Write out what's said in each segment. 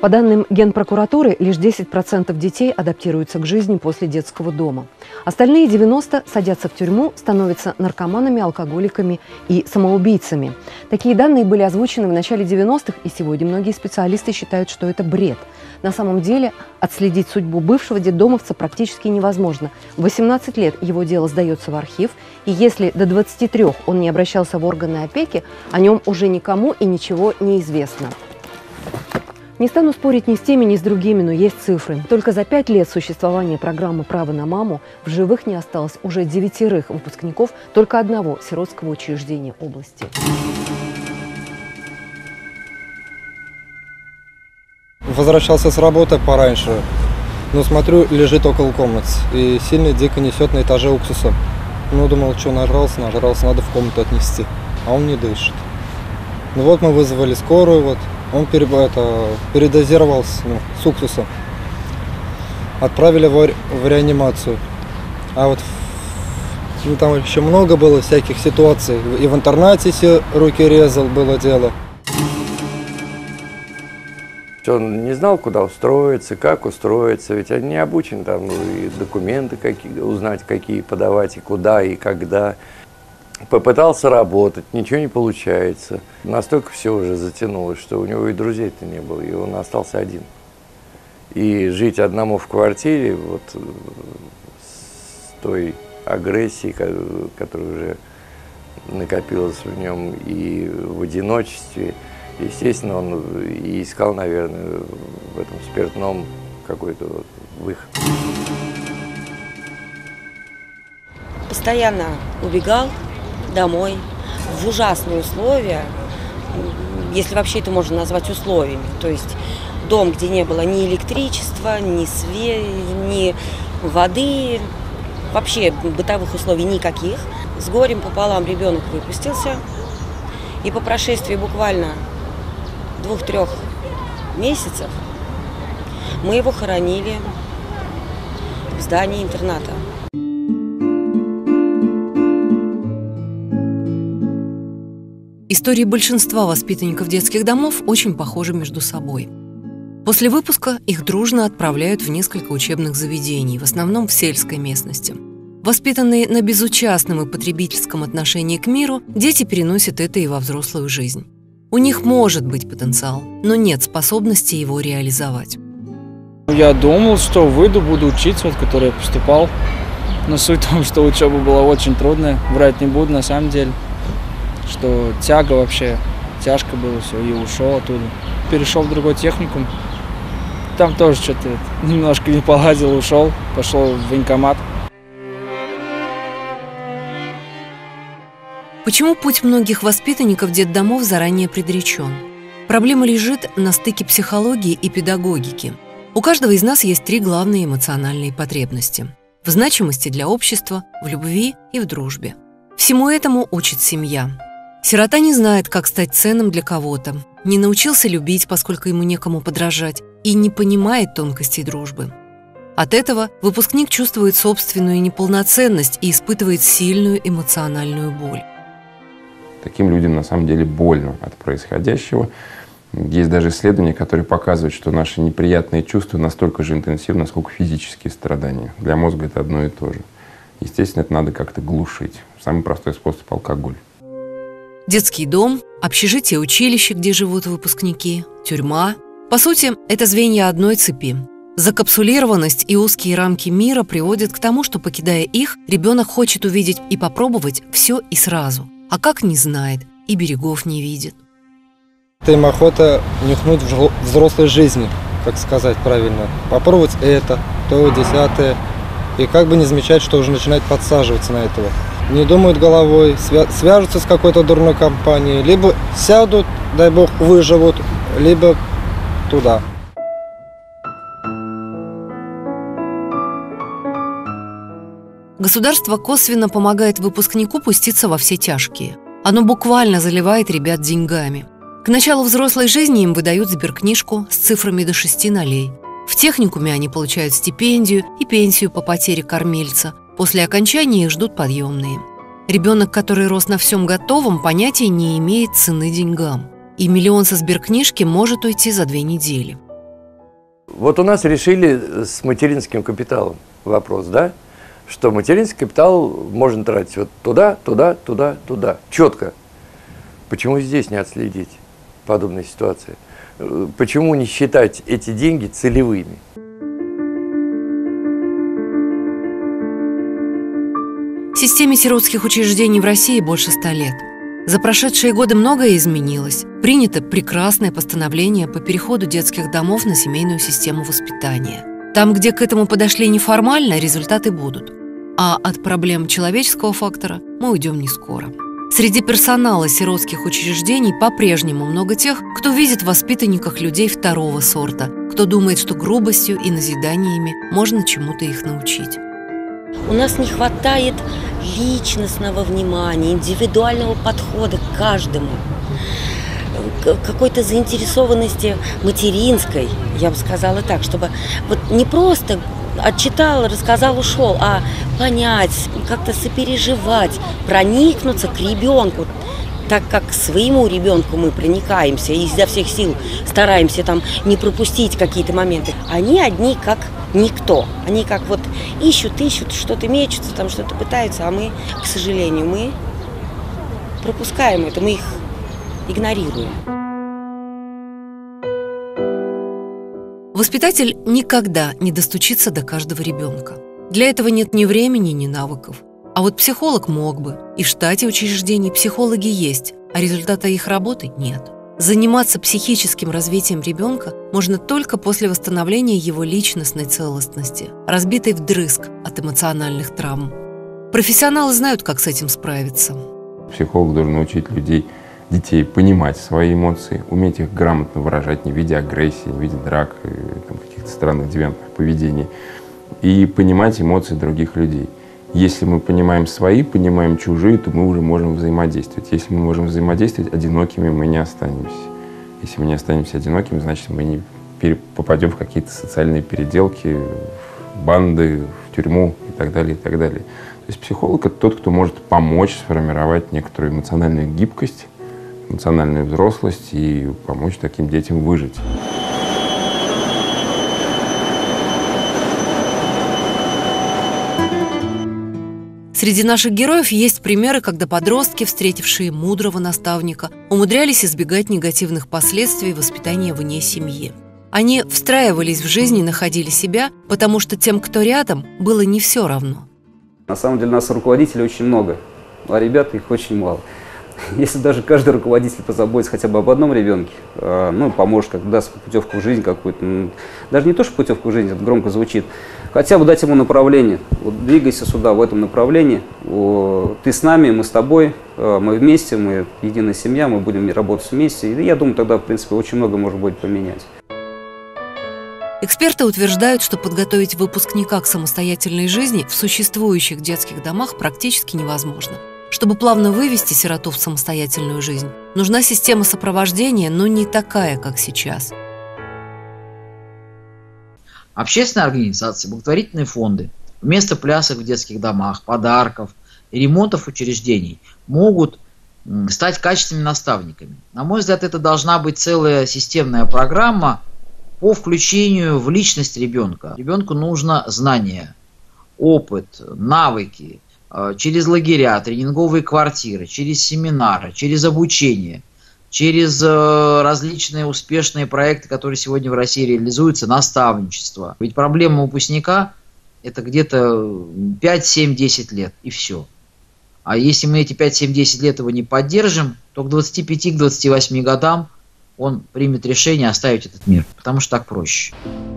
По данным Генпрокуратуры, лишь 10% детей адаптируются к жизни после детского дома. Остальные 90% садятся в тюрьму, становятся наркоманами, алкоголиками и самоубийцами. Такие данные были озвучены в начале 90-х, и сегодня многие специалисты считают, что это бред. На самом деле отследить судьбу бывшего детдомовца практически невозможно. В 18 лет его дело сдается в архив, и если до 23 он не обращался в органы опеки, о нем уже никому и ничего не известно. Не стану спорить ни с теми, ни с другими, но есть цифры. Только за 5 лет существования программы «Право на маму» в живых не осталось уже 9 выпускников только одного сиротского учреждения области. Возвращался с работы пораньше, но смотрю, лежит около комнаты и сильно дико несет на этаже уксуса. Ну, думал, что нажрался, надо в комнату отнести, а он не дышит. Ну вот мы вызвали скорую, вот. Он передозировался с уксусом. Отправили в реанимацию. А вот там еще много было всяких ситуаций. И в интернате все руки резал, было дело. Он не знал, куда устроиться, как устроиться, ведь он не обучен там и документы узнать, какие подавать, и куда, и когда. Попытался работать, ничего не получается. Настолько все уже затянулось, что у него и друзей-то не было, и он остался один. И жить одному в квартире, вот с той агрессией, которая уже накопилась в нем, и в одиночестве, естественно, он и искал, наверное, в этом спиртном какой-то вот выход. Постоянно убегал домой в ужасные условия, если вообще это можно назвать условиями. То есть дом, где не было ни электричества, ни света, ни воды, вообще бытовых условий никаких. С горем пополам ребенок выпустился, и по прошествии буквально 2-3 месяцев мы его хоронили в здании интерната. Истории большинства воспитанников детских домов очень похожи между собой. После выпуска их дружно отправляют в несколько учебных заведений, в основном в сельской местности. Воспитанные на безучастном и потребительском отношении к миру, дети переносят это и во взрослую жизнь. У них может быть потенциал, но нет способности его реализовать. Я думал, что выйду, буду учиться, вот, который я поступал. Но суть в том, что учеба была очень трудная, врать не буду на самом деле. Что тяга вообще, тяжко было все, и ушел оттуда. Перешел в другой техникум, там тоже что-то немножко не поладил, ушел, пошел в военкомат. Почему путь многих воспитанников детдомов заранее предречен? Проблема лежит на стыке психологии и педагогики. У каждого из нас есть 3 главные эмоциональные потребности: в значимости для общества, в любви и в дружбе. Всему этому учит семья. Сирота не знает, как стать ценным для кого-то, не научился любить, поскольку ему некому подражать, и не понимает тонкостей дружбы. От этого выпускник чувствует собственную неполноценность и испытывает сильную эмоциональную боль. Таким людям на самом деле больно от происходящего. Есть даже исследования, которые показывают, что наши неприятные чувства настолько же интенсивны, насколько физические страдания. Для мозга это одно и то же. Естественно, это надо как-то глушить. Самый простой способ – алкоголь. Детский дом, общежитие, училище, где живут выпускники, тюрьма. По сути, это звенья одной цепи. Закапсулированность и узкие рамки мира приводят к тому, что, покидая их, ребенок хочет увидеть и попробовать все и сразу. А как не знает и берегов не видит. Им охота нюхнуть в взрослой жизни, как сказать правильно. Попробовать это, то, 10-е. И как бы не замечать, что уже начинает подсаживаться на этого. Не думают головой, свяжутся с какой-то дурной компанией, либо сядут, дай бог, выживут, либо туда. Государство косвенно помогает выпускнику пуститься во все тяжкие. Оно буквально заливает ребят деньгами. К началу взрослой жизни им выдают сберкнижку с цифрами до 6 нолей. В техникуме они получают стипендию и пенсию по потере кормильца. После окончания их ждут подъемные. Ребенок, который рос на всем готовом, понятия не имеет цены деньгам. И 1 000 000 со сберкнижки может уйти за 2 недели. Вот у нас решили с материнским капиталом вопрос, да? Что материнский капитал можно тратить вот туда, туда, туда, туда. Четко. Почему здесь не отследить подобные ситуации? Почему не считать эти деньги целевыми? Системе сиротских учреждений в России больше 100 лет. За прошедшие годы многое изменилось. Принято прекрасное постановление по переходу детских домов на семейную систему воспитания. Там, где к этому подошли неформально, результаты будут. А от проблем человеческого фактора мы уйдем не скоро. Среди персонала сиротских учреждений по-прежнему много тех, кто видит в воспитанниках людей второго сорта, кто думает, что грубостью и назиданиями можно чему-то их научить. У нас не хватает личностного внимания, индивидуального подхода к каждому, какой-то заинтересованности материнской, я бы сказала так, чтобы вот не просто отчитал, рассказал, ушел, а понять, как-то сопереживать, проникнуться к ребенку, так как к своему ребенку мы проникаемся и изо всех сил стараемся там не пропустить какие-то моменты. Они одни как никто. Они как вот ищут, что-то мечутся, там что-то пытаются, а мы, к сожалению, мы пропускаем это, мы их игнорируем. Воспитатель никогда не достучится до каждого ребенка. Для этого нет ни времени, ни навыков. А вот психолог мог бы. И в штате учреждений психологи есть, а результата их работы нет. Заниматься психическим развитием ребенка можно только после восстановления его личностной целостности, разбитой вдрызг от эмоциональных травм. Профессионалы знают, как с этим справиться. Психолог должен научить детей понимать свои эмоции, уметь их грамотно выражать не в виде агрессии, не в виде драк, каких-то странных девиантных поведений, и понимать эмоции других людей. Если мы понимаем свои, понимаем чужие, то мы уже можем взаимодействовать. Если мы можем взаимодействовать, одинокими мы не останемся. Если мы не останемся одинокими, значит, мы не попадем в какие-то социальные переделки, в банды, в тюрьму и так далее, и так далее. То есть психолог – это тот, кто может помочь сформировать некоторую эмоциональную гибкость, эмоциональную взрослость и помочь таким детям выжить. Среди наших героев есть примеры, когда подростки, встретившие мудрого наставника, умудрялись избегать негативных последствий воспитания вне семьи. Они встраивались в жизнь и находили себя, потому что тем, кто рядом, было не все равно. На самом деле у нас руководителей очень много, а ребят их очень мало. Если даже каждый руководитель позаботится хотя бы об одном ребенке, поможет, как даст путевку в жизнь какую-то, даже не то, что путевку в жизнь, это громко звучит, хотя бы дать ему направление, вот двигайся сюда, в этом направлении, ты с нами, мы с тобой, мы вместе, мы единая семья, мы будем работать вместе, и я думаю, тогда, в принципе, очень много можно будет поменять. Эксперты утверждают, что подготовить выпускника к самостоятельной жизни в существующих детских домах практически невозможно. Чтобы плавно вывести сироту в самостоятельную жизнь, нужна система сопровождения, но не такая, как сейчас. Общественные организации, благотворительные фонды вместо плясок в детских домах, подарков и ремонтов учреждений могут стать качественными наставниками. На мой взгляд, это должна быть целая системная программа по включению в личность ребенка. Ребенку нужно знания, опыт, навыки, через лагеря, тренинговые квартиры, через семинары, через обучение, через различные успешные проекты, которые сегодня в России реализуются, наставничество. Ведь проблема выпускника – это где-то 5, 7, 10 лет, и все. А если мы эти 5, 7, 10 лет его не поддержим, то к 25, к 28 годам он примет решение оставить этот мир, потому что так проще.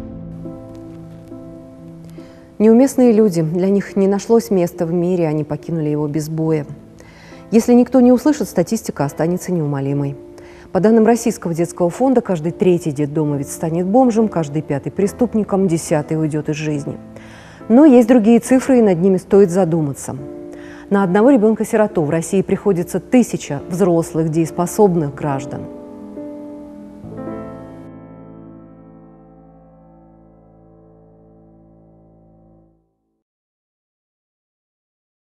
Неуместные люди. Для них не нашлось места в мире, они покинули его без боя. Если никто не услышит, статистика останется неумолимой. По данным Российского детского фонда, каждый третий детдомовец станет бомжем, каждый пятый преступником, 10-й уйдет из жизни. Но есть другие цифры, и над ними стоит задуматься. На одного ребенка-сироту в России приходится 1000 взрослых дееспособных граждан.